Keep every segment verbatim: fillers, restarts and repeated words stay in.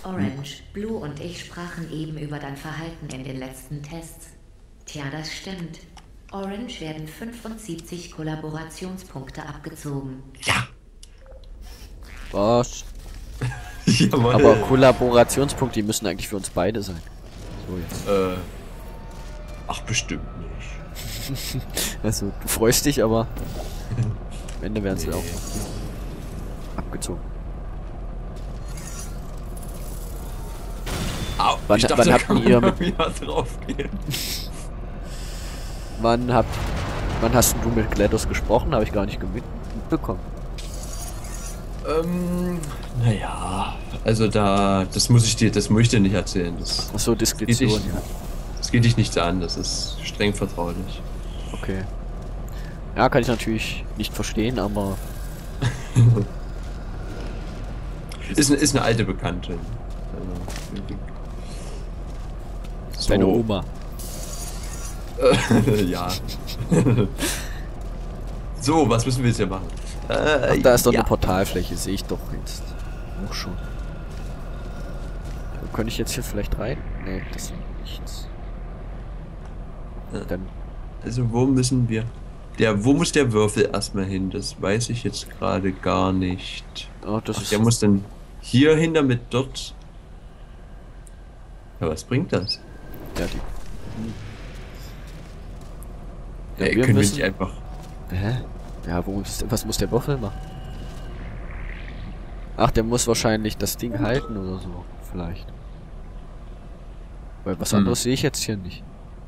Orange, Blue und ich sprachen eben über dein Verhalten in den letzten Tests. Tja, das stimmt. Orange werden fünfundsiebzig Kollaborationspunkte abgezogen. Ja. Was? Jawohl. Aber Kollaborationspunkte, die müssen eigentlich für uns beide sein. So jetzt. Äh. Ach, bestimmt nicht. Also, du freust dich, aber am Ende werden sie Nee. auch abgezogen. Au, Wann- ich dachte, wann da habt kann man ihr mit- irgendwie mal drauf gehen. Wann habt, wann hast du mit GLaDOS gesprochen? Habe ich gar nicht mit- mitbekommen. Ähm, naja, also da, das muss ich dir, das muss ich dir nicht erzählen. Das, Achso, Diskretion, Geht nicht. ja. das geht dich nichts an, das ist streng vertraulich. Okay. Ja, kann ich natürlich nicht verstehen, aber Ist, eine- ist eine alte Bekannte. Also, deine Oma. Äh, ja. So, was müssen wir jetzt hier machen? Äh, Ach, da ist doch ja. eine Portalfläche, sehe ich doch jetzt auch schon. Könnte ich jetzt hier vielleicht rein? Nee, das ist nichts. Ja. Dann Also wo müssen wir? Der, wo muss der Würfel erstmal hin? Das weiß ich jetzt gerade gar nicht. Oh, das Ach, ist der muss dann hier hin, damit dort. Ja, was bringt das? ja die. Ja, wir können wir müssen- nicht einfach. Hä? Ja, wo ist, was muss der Würfel machen? Ach, der muss wahrscheinlich das Ding halten oder so, vielleicht. Weil was Hm. anderes sehe ich jetzt hier nicht.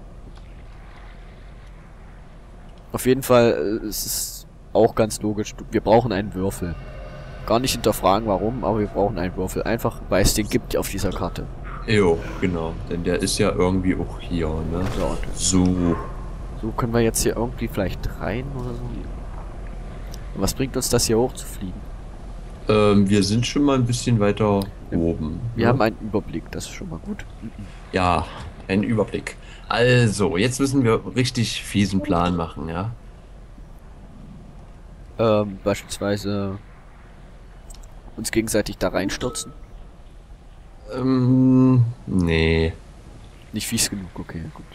Auf jeden Fall äh, es ist auch ganz logisch. du- Wir brauchen einen Würfel. Gar nicht hinterfragen, warum, aber wir brauchen einen Würfel. Einfach, weil es den gibt auf dieser Karte. Jo, genau. Denn der ist ja irgendwie auch hier, ne? So, und So. so können wir jetzt hier irgendwie vielleicht rein oder so. Und was bringt uns das hier hochzufliegen? Ähm, wir sind schon mal ein bisschen weiter oben. Wir ne? haben einen Überblick, das ist schon mal gut. Ja, einen Überblick. Also, jetzt müssen wir richtig fiesen Plan machen, ja? Ähm, beispielsweise uns gegenseitig da reinstürzen. Ähm, nee. Nicht fies genug, okay, gut.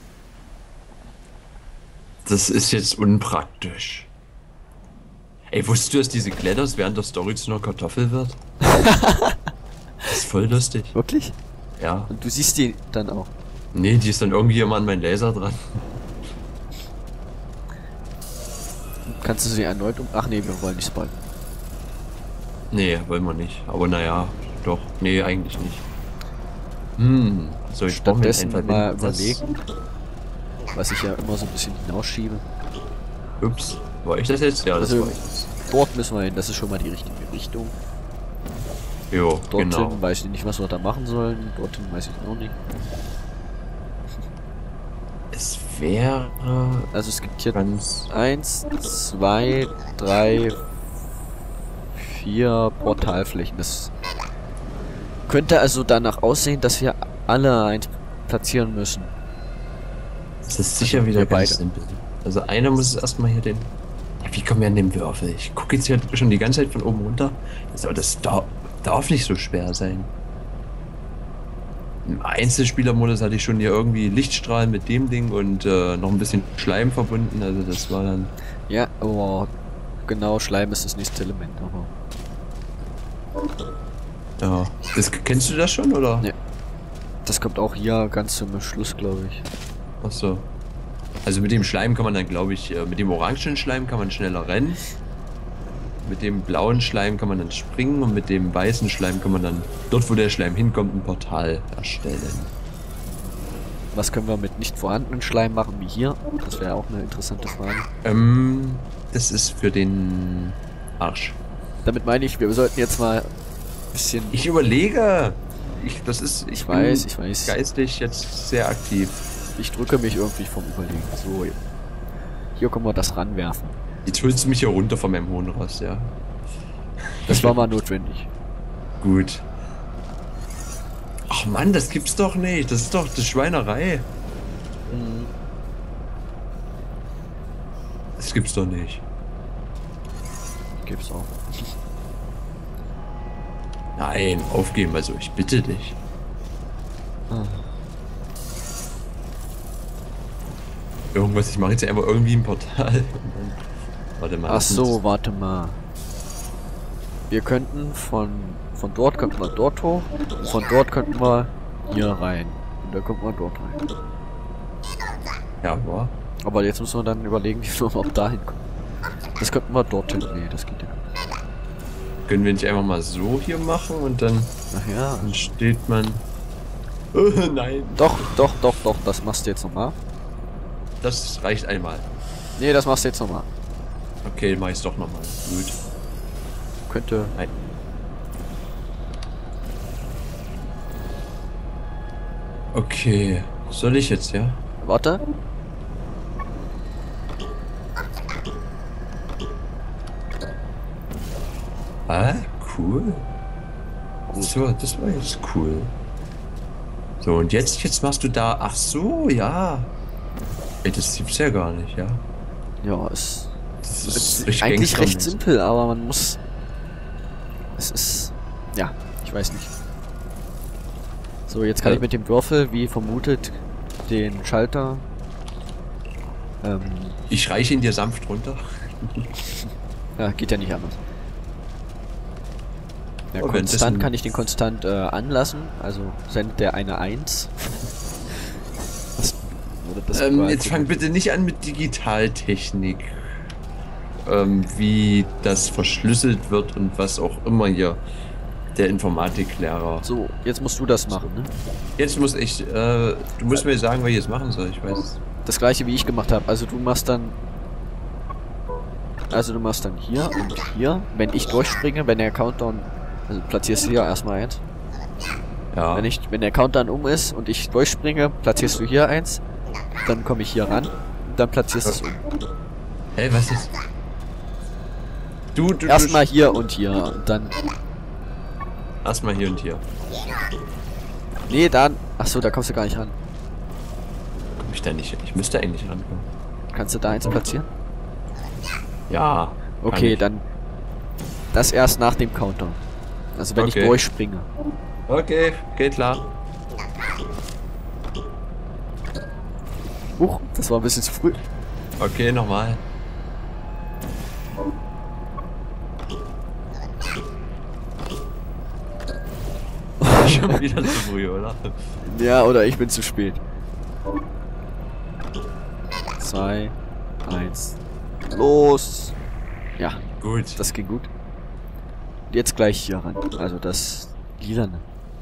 Das ist jetzt unpraktisch. Ey, wusstest du, dass diese GLaDOS während der Story zu einer Kartoffel wird? Das ist voll lustig. Wirklich? Ja. Und du siehst die dann auch. Nee, die ist dann irgendwie immer an meinen Laser dran. Kannst du sie erneut um... Ach nee, wir wollen nicht spoilern. Nee, wollen wir nicht. Aber naja, doch. Nee, eigentlich nicht. Hm, so ich brauche mir Stattdessen einfach mal das- überlegen, was ich ja immer so ein bisschen hinausschiebe. Ups, war ich das jetzt? Ja, das Also- war ich das. Dort müssen wir hin, das ist schon mal die richtige Richtung. Jo, Dorthin genau. weiß ich nicht, was wir da machen sollen. Dorthin weiß ich auch nicht. Es wäre Also es gibt hier ganz... eins, zwei, drei, vier Portalflächen. Das könnte also danach aussehen, dass wir alle eins platzieren müssen. Das ist sicher Also wieder wir ganz beide. simpel. Also einer muss erstmal hier den... Ja, wie kommen wir an den Würfel? Ich gucke jetzt hier schon die ganze Zeit von oben runter. Das, aber das dar darf nicht so schwer sein. Im Einzelspielermodus hatte ich schon hier irgendwie Lichtstrahlen mit dem Ding und äh, noch ein bisschen Schleim verbunden. Also das war dann... Ja, aber genau, Schleim ist das nächste Element, aber Ja. Das, kennst du das schon, oder? Nee. das kommt auch hier ganz zum Schluss, glaube ich. Ach so. Also mit dem Schleim kann man dann, glaube ich, äh, mit dem orangen Schleim kann man schneller rennen. Mit dem blauen Schleim kann man dann springen und mit dem weißen Schleim kann man dann, dort wo der Schleim hinkommt, ein Portal erstellen. Was können wir mit nicht vorhandenen Schleim machen, wie hier? Das wäre auch eine interessante Frage. Ähm, das ist für den Arsch. Damit meine ich, wir sollten jetzt mal ein bisschen... Ich überlege. Ich, das ist, ich, Ich bin weiß, ich weiß. geistig jetzt sehr aktiv. Ich drücke mich irgendwie vom Überlegen. So, hier können wir das ranwerfen. Jetzt holst du mich hier runter von meinem hohen Ross, ja. Das war mal notwendig. Gut. Ach Mann, das gibt's doch nicht. Das ist doch die Schweinerei. Mhm. Das gibt's doch nicht. Gibt's auch. Nein, aufgeben, also ich bitte dich. Ah. Irgendwas, ich mache jetzt einfach irgendwie ein Portal. Warte mal. Ach so, warte mal. Wir könnten von von dort könnten wir dort hoch und von dort könnten wir hier rein. Und da könnten wir dort rein. Ja, war. Aber jetzt müssen wir dann überlegen, wie wir überhaupt dahin kommen. Das könnten wir dorthin. Nee, das geht ja nicht. Können wir nicht einfach mal so hier machen und dann, Ach ja. dann steht man. Oh, nein. Doch, doch, doch, doch, das machst du jetzt nochmal. Das reicht einmal. Nee, das machst du jetzt nochmal. Okay, mach ich's doch nochmal. Gut. Könnte. Nein. Okay. Soll ich jetzt, ja? Warte. Ah, cool. So, das war jetzt cool. So, und jetzt, jetzt machst du da. Ach so, ja. Ey, das gibt's ja gar nicht, ja. Ja, es Das ist ist richtig eigentlich recht gangstermäßig. simpel, aber man muss. Es ist. Ja, ich weiß nicht. So, jetzt kann Ja. ich mit dem Würfel, wie vermutet, den Schalter. Ähm, Ich reiche ihn dir sanft runter. ja, geht ja nicht anders. Ja, Oh, konstant währenddessen- kann ich den konstant äh, anlassen, also sendet der eine eins. Was wurde das Ähm, überall jetzt fang gucken? bitte nicht an mit Digitaltechnik. Ähm, wie das verschlüsselt wird und was auch immer hier. Der Informatiklehrer. So, jetzt musst du das machen, ne? Jetzt muss ich, äh, du musst mir sagen, was ich jetzt machen soll, ich weiß. Das gleiche wie ich gemacht habe. Also du machst dann. Also du machst dann hier und hier. Wenn ich durchspringe, wenn der Countdown. Also platzierst du hier erstmal eins. Ja. Wenn ich, wenn der Countdown um ist und ich durchspringe, platzierst du hier eins. Dann komme ich hier ran. Und dann platzierst du es um. Hey, was ist? Du, du, Erstmal hier und hier. Und dann. du. Erstmal hier und hier. Nee, dann. Achso, da kommst du gar nicht ran. Komm ich da nicht? Ich müsste eigentlich rankommen. Kannst du da eins platzieren? Ja. kann Okay, ich. dann. Das erst nach dem Countdown. Also wenn Okay. ich durchspringe. Okay, geht klar. Huch, das war ein bisschen zu früh. Okay, nochmal. Schon wieder zu früh, oder? Ja, oder ich bin zu spät. Zwei, eins, los. Ja, Gut. das ging gut. Jetzt gleich hier ran. Also das Lilane.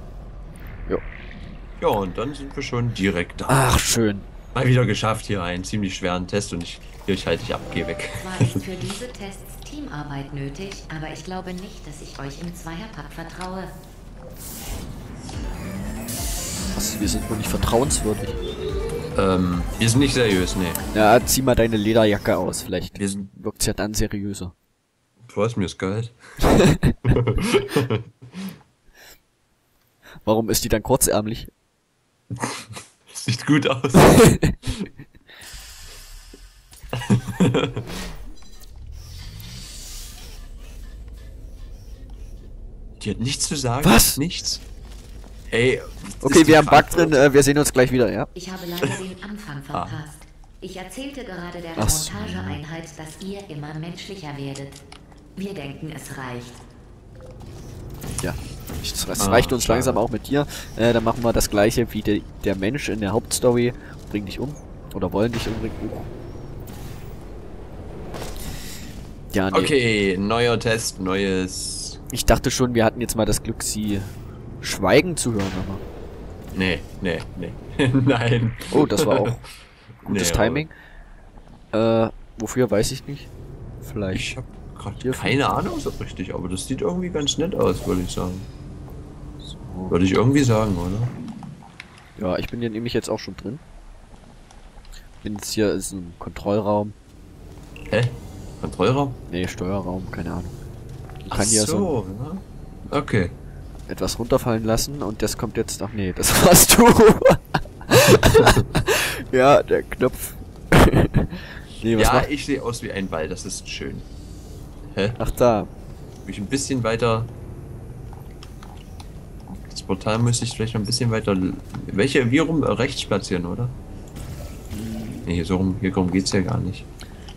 Ja, und dann sind wir schon direkt da. Ach, schön. Mal wieder geschafft hier einen ziemlich schweren Test und ich, hier, ich halte dich ab, geh weg. Zwar ist für diese Tests Teamarbeit nötig, aber ich glaube nicht, dass ich euch im Zweierpack vertraue. Was, wir sind wohl nicht vertrauenswürdig. Ähm, wir sind nicht seriös, nee. Ja, zieh mal deine Lederjacke aus. Vielleicht Wir sind, wirkt's ja dann seriöser. du hast mir das Geld. Warum ist die dann kurzärmlich? Sieht gut aus. Die hat nichts zu sagen. Was? Nichts. Ey. das Okay, ist die wir haben Bug Frage. drin. Äh, wir sehen uns gleich wieder, ja? Ich habe leider den Anfang verpasst. Ich erzählte gerade der Ach so. Montageeinheit, dass ihr immer menschlicher werdet. Wir denken, es reicht. Ja. Es es Ah, reicht uns schade. langsam auch mit dir. Äh, dann machen wir das gleiche wie de, der Mensch in der Hauptstory. Bring dich um. Oder wollen dich umbringen. Uh. Ja, nee. Okay, neuer Test, neues. Ich dachte schon, wir hatten jetzt mal das Glück, sie schweigen zu hören, aber. Nee, nee, nee. Nein. Oh, das war auch gutes Nee, Timing. Äh, wofür weiß ich nicht. Vielleicht. Ich hab grad Hierfür? keine Ahnung so richtig, aber das sieht irgendwie ganz nett aus, würde ich sagen. So. Würde ich irgendwie sagen, oder? Ja, ich bin hier nämlich jetzt auch schon drin. Bin jetzt hier ist ein Kontrollraum. Hä? Kontrollraum? Nee, Steuerraum, keine Ahnung. Ich Ach kann hier so so, ne? Okay. etwas runterfallen lassen und das kommt jetzt. Ach nee, das warst du. Ja, der Knopf. Nee, was Ja, macht? ich sehe aus wie ein Ball, das ist schön. Hä? Ach da. Bin ich ein bisschen weiter. Portal müsste ich vielleicht noch ein bisschen weiter... Welche? Wie rum? Äh, rechts platzieren, oder? Nee, hier so rum, hier rum geht's ja gar nicht.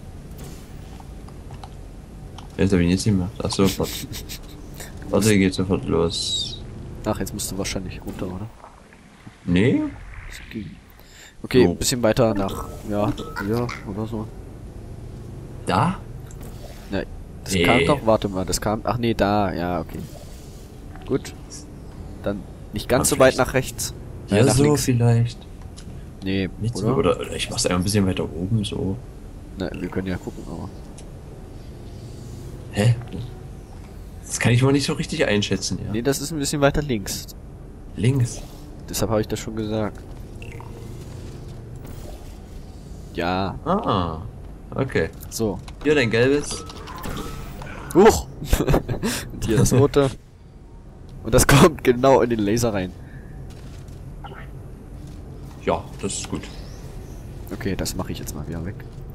Jetzt habe ich nichts gemacht. Achso, warte. Warte, hier geht sofort los. Ach, jetzt musst du wahrscheinlich runter, oder? Nee? Okay, So. ein bisschen weiter nach, ja, hier oder so. Da? Ne, das Nee. kam doch, warte mal, das kam, ach nee, da, ja, okay. Gut. Dann nicht ganz Aber so weit vielleicht- nach rechts. Ja, Äh, nach so links. vielleicht. Nee, Nicht so, oder? oder? Oder ich mach's einfach ein bisschen weiter oben, so. Na, wir können ja gucken, aber. Hä? Das kann ich mal nicht so richtig einschätzen, ja. Nee, das ist ein bisschen weiter links. Links. Deshalb habe ich das schon gesagt. Ja, Ah, okay. so. Hier dein gelbes. Huch! Und hier das rote. Und das kommt genau in den Laser rein. Ja, das ist gut. Okay, das mache ich jetzt mal wieder weg.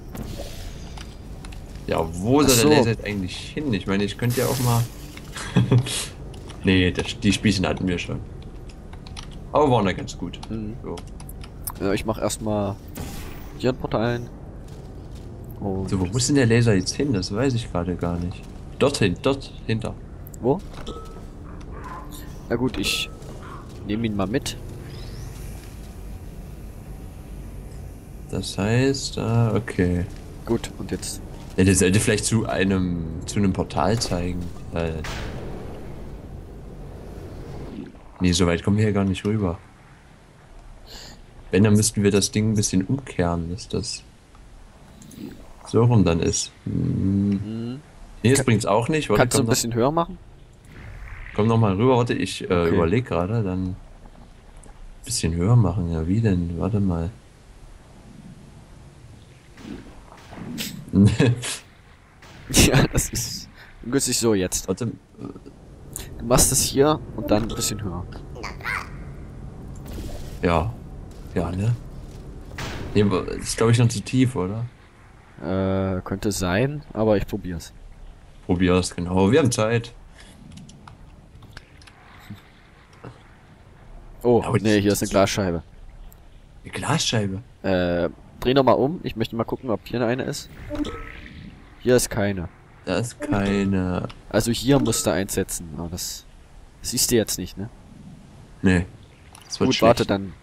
Ja, wo Ach soll so. der Laser jetzt eigentlich hin? Ich meine, ich könnte ja auch mal... nee, das, die Spießen hatten wir schon. Aber waren da ganz gut. Mhm. So. Ja, ich mache erstmal hier ein Portal ein. Und so, wo muss denn der Laser jetzt hin? Das weiß ich gerade gar nicht. Dorthin, dort, hinter. wo? Na gut, ich nehme ihn mal mit. Das heißt, ah, okay. Gut, und jetzt. Ja, der sollte vielleicht zu einem, zu einem Portal zeigen. Weil... Nee, so weit kommen wir ja gar nicht rüber. Wenn, dann müssten wir das Ding ein bisschen umkehren, dass das so rum dann ist. Hm. Mhm. Nee, das bringt's auch nicht. Warte, Kannst du komm ein noch, bisschen höher machen? komm noch mal rüber. Warte, ich äh, Okay. überlege gerade, dann ein bisschen höher machen. Ja, wie denn? Warte mal. Ja, das ist günstig so jetzt. Warte. Du machst es hier und dann ein bisschen höher. Ja. Ja, ne? Nee, aber das ist glaube ich noch zu tief, oder? Äh, könnte sein, aber ich probier's. Probier's, genau. Wir haben Zeit. Oh, Aber nee, die- hier ist eine Glasscheibe. Eine Glasscheibe. Äh, dreh noch mal um. Ich möchte mal gucken, ob hier eine ist. Hier ist keine. Da ist keine. Also hier musst du einsetzen. Aber das siehst du jetzt nicht, ne? Nee. Das wird Gut, schlecht. warte, dann.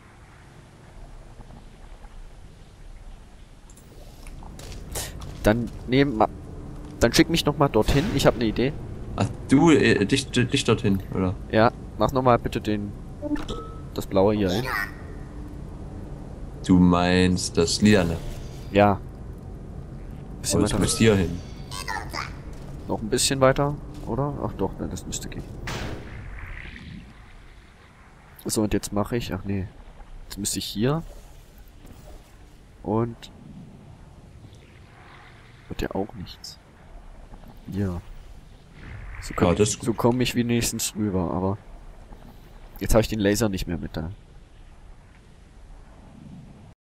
Dann nehmen ma- Dann schick mich noch mal dorthin. Ich habe eine Idee. Ach, du, äh, dich, dich dorthin, oder? Ja, mach noch mal bitte den das blaue hier ein. Du meinst das Lilane. Ja. Bisschen Aber es weiter. muss hier hin. Noch ein bisschen weiter, oder? Ach doch, ne, das müsste gehen. So, und jetzt mache ich, ach nee. Jetzt müsste ich hier. Und wird ja auch nichts. Ja. So Ja, komme das ist so komm ich wenigstens rüber, aber jetzt habe ich den Laser nicht mehr mit da.